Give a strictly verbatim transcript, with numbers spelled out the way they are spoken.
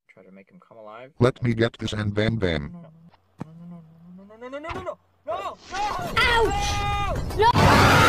Try to make him come alive. Let me get this and bam bam. No, no, no, no, no, no, no, no, no, no, no, no, no, no, no, Ouch! no! No!